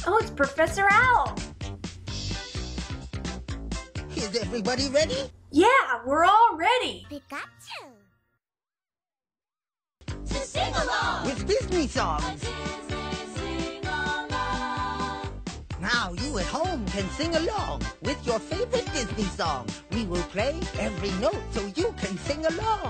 Oh, it's Professor Owl. Is everybody ready? Yeah, we're all ready. Pikachu! To sing along! With Disney songs. A Disney sing-along. Now you at home can sing along with your favorite Disney song. We will play every note so you can sing along.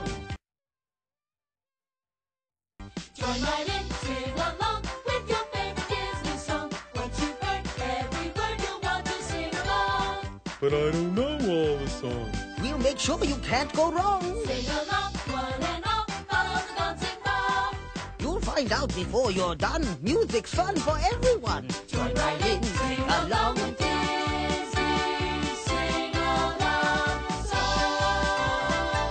Join right in, sing along with your favorite Disney song. Once you've heard every word, you'll want to sing along. But I don't know all the songs. We'll make sure you can't go wrong. Sing along, one and all, follow the dancing ball. You'll find out before you're done. Music's fun for everyone. Join right in, sing along with Disney sing-along song.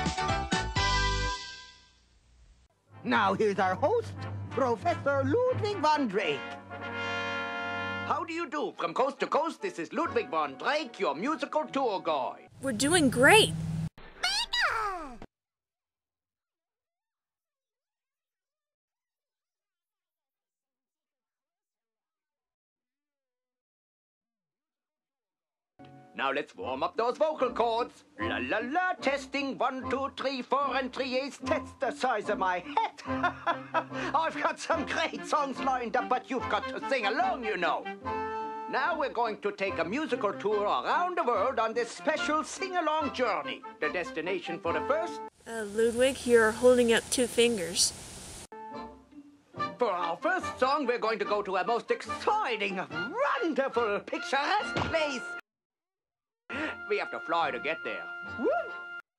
Now here's our host, Professor Ludwig von Drake. How do you do? From coast to coast, this is Ludwig von Drake, your musical tour guide. We're doing great. Now let's warm up those vocal cords. La la la, testing 1, 2, 3, 4 and 3/8. That's the size of my head. I've got some great songs lined up, but you've got to sing along, you know. Now we're going to take a musical tour around the world on this special sing-along journey. The destination for the first? Ludwig, you're holding up 2 fingers. For our first song, we're going to go to a most exciting, wonderful, picturesque place. We have to fly to get there. Woo!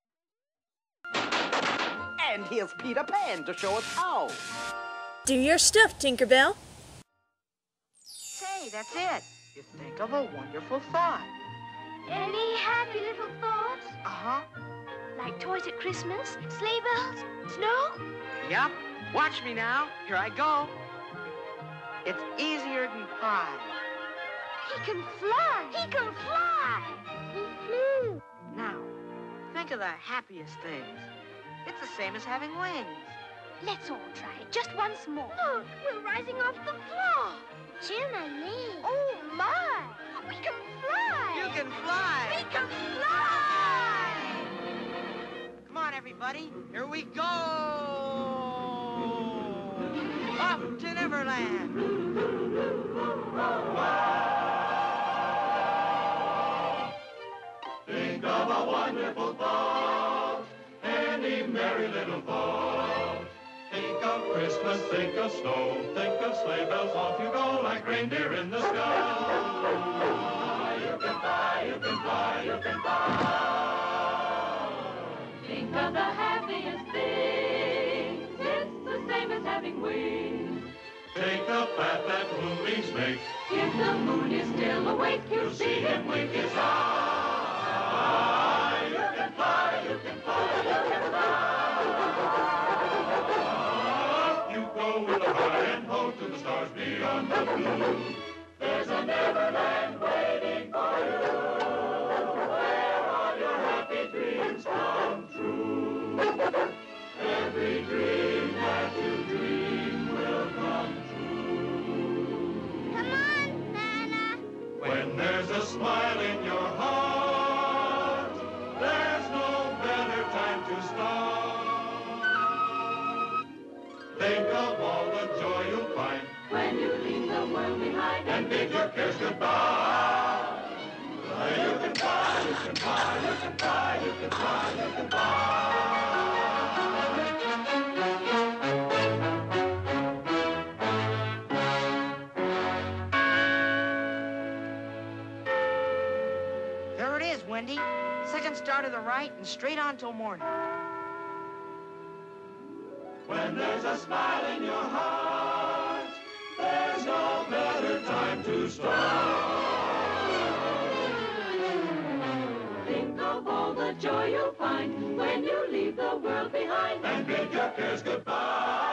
And here's Peter Pan to show us how. Do your stuff, Tinkerbell. Say, that's it. You think of a wonderful thought. Any happy little thoughts? Uh-huh. Like toys at Christmas, sleigh bells, snow? Yep. Watch me now. Here I go. It's easier than pie. He can fly! He can fly! He flew! Now, think of the happiest things. It's the same as having wings. Let's all try it just once more. Look, we're rising off the floor. Jiminy! Oh, my! We can fly! You can fly! We can fly! Come on, everybody. Here we go! Up to Neverland! Think of a wonderful thought, any merry little thought. Think of Christmas, think of snow, think of sleigh bells, off you go like reindeer in the sky. You can fly, you can fly, you can fly. Think of the happiest things. It's the same as having wings. Take the path that moonbeams make. If the moon is still awake, you'll see him wink his eye. You can fly, you can fly, you can fly. You go with a high and ho to the stars beyond the blue. There's a Neverland waiting for you, where all your happy dreams come true. Every dream that you dream will come true. Come on, Nana! When there's a smile in your heart, there's no better time to start. Think of all the joy you'll find When you leave the world behind and bid your cares goodbye. You can fly, you can fly, you can fly, you can fly, you can fly. There it is, Wendy. Second star to the right and straight on till morning. When there's a smile in your heart, there's no better time to start. Think of all the joy you'll find when you leave the world behind. And bid your cares goodbye.